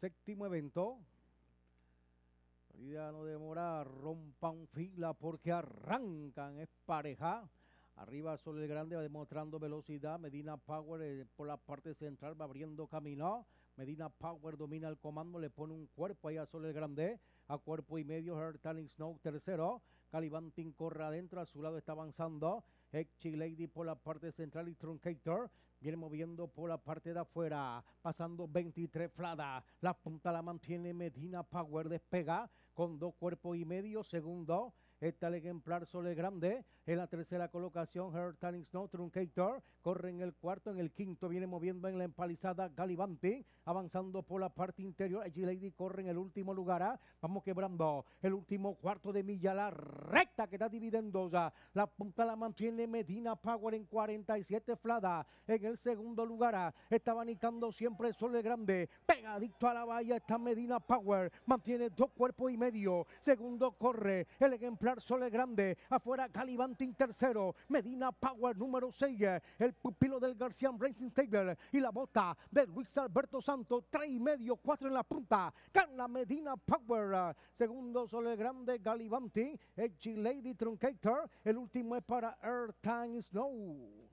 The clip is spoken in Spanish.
séptimo evento. Salida no demora, rompan fila porque arrancan, es pareja. Arriba Sol el Grande va demostrando velocidad. Medina Power por la parte central va abriendo camino. Medina Power domina el comando, le pone un cuerpo ahí a Sol el Grande. A cuerpo y medio, Hertaling Snow tercero. Calibantin corre adentro, a su lado está avanzando. Echi Lady por la parte central y Truncator viene moviendo por la parte de afuera, pasando 23 Flada. La punta la mantiene Medina Power, despega con 2 cuerpos y medio. Segundo está el ejemplar Sol el Grande. En la tercera colocación, Hertaling Snow, Truncator corre en el cuarto. En el quinto viene moviendo en la empalizada Galibantin, avanzando por la parte interior. Echi Lady corre en el último lugar. Vamos quebrando el último cuarto de milla, la recta que está dividiendo ya. La punta la mantiene Medina Power en 47 Flada. En el segundo lugar está abanicando siempre Sol el Grande. Pegadito a la valla está Medina Power. Mantiene 2 cuerpos y medio. Segundo corre el ejemplar Sol el Grande. Afuera Calibantin tercero. Medina Power número 6. El pupilo del García Racing Stable. Y la bota de Luis Alberto Santos. 3 y medio, 4 en la punta. Gana Medina Power. Segundo Sol el Grande, Galibantin. Edgy Lady Truncator. El último es para Hertaling Snow.